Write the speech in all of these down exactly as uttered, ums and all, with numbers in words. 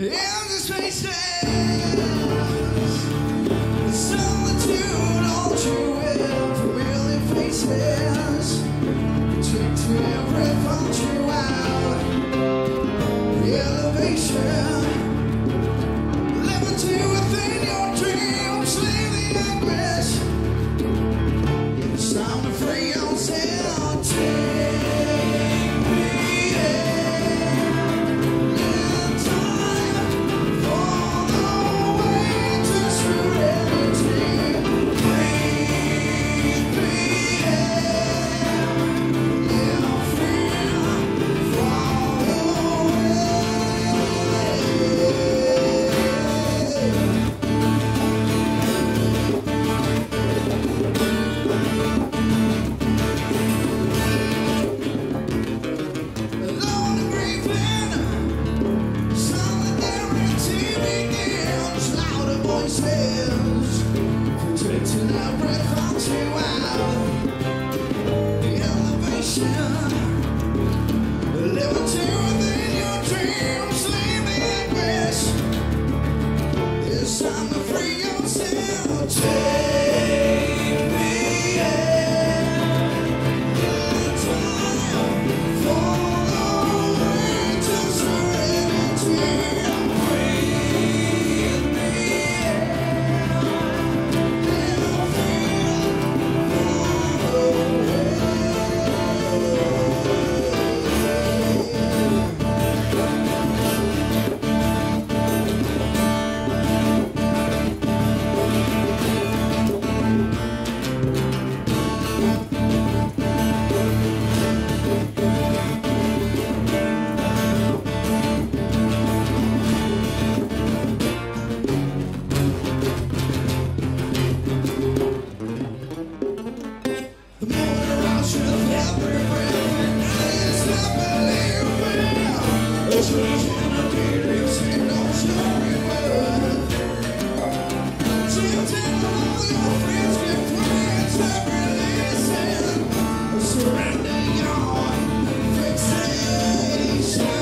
empty spaces, solitude, all true and familiar faces. Take to every thought you out, elevation, levity within your dreams, leave the anguish. It's time to free yourself, take me in, in time for the way to serenity. Breathe me in, yeah, free, fall alone and breathing, solidarity begins, louder voices, protecting our breath onto out, the elevation, living within your dreams, leave the anguish. It's time to free yourself, take me in, in time for the way to serenity. Breathe me in, and feel the The moment around you, every breath, it's not believing. It's reaching a deep signal to rebirth. So you tell all your friends, give friends, every listen. Surrender your fixation.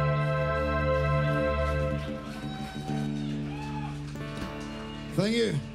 Thank you.